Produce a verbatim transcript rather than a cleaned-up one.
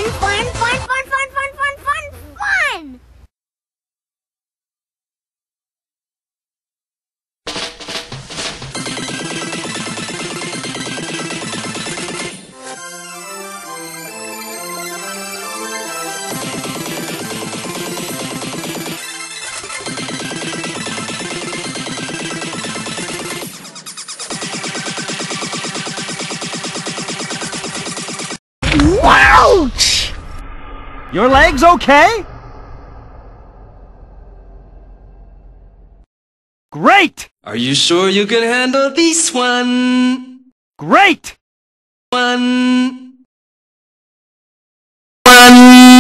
fun, fun, fun, fun, fun, fun, fun, fun! Ouch! Your leg's okay? Great! Are you sure you can handle this one? Great! One. One.